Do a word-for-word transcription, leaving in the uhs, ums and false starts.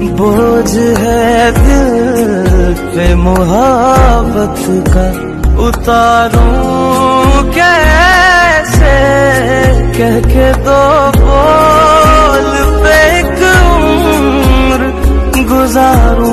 बोझ है दिल पे मोहब्बत का, उतारूं कैसे कह के दो बोल पे एक उम्र गुजारूं